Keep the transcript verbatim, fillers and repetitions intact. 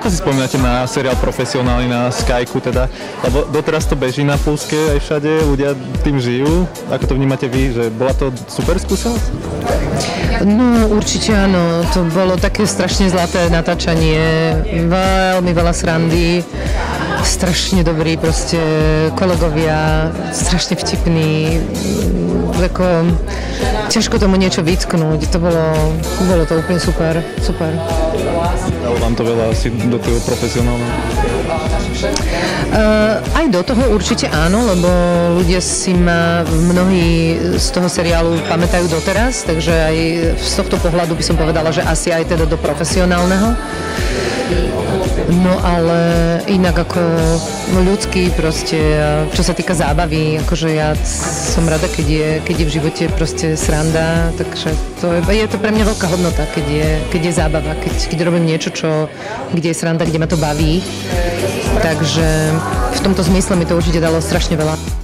Ako si spomínate na seriál Profesionálny na Skyku teda? Lebo doteraz to beží na Pulske aj všade, ľudia tým žijú. Ako to vnímate vy, že bola to super skúsenosť? No určite áno, to bolo také strašne zlaté natáčanie, veľmi veľa srandy, strašne dobrí proste kolegovia, strašne vtipní, ako ťažko tomu niečo vytknúť, to bolo, bolo to úplne super, super. Dalo vám to veľa asi do toho profesionálneho? Uh, aj do toho určite áno, lebo ľudia si ma mnohí z toho seriálu pamätajú doteraz, takže aj z tohto pohľadu by som povedala, že asi aj teda do profesionálneho. No ale inak ako ľudský proste, čo sa týka zábavy, akože ja som rada, keď je, keď je v živote proste sranda, takže to je, je to pre mňa veľká hodnota, keď je, keď je zábava, keď, keď robím niečo, čo, kde je sranda, kde ma to baví. Takže v tomto zmysle mi to určite dalo strašne veľa.